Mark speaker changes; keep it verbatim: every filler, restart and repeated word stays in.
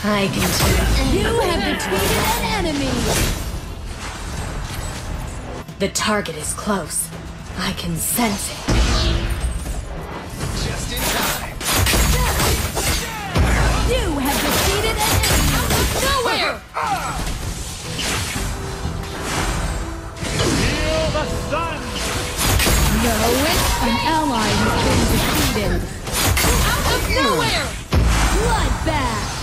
Speaker 1: I can do
Speaker 2: You have defeated an enemy!
Speaker 1: The target is close. I can sense it.
Speaker 3: Just in time.
Speaker 2: You have defeated an enemy! Out of nowhere!
Speaker 4: Feel the sun!
Speaker 2: No, it's an ally has been defeated! Out of nowhere! Bloodbath!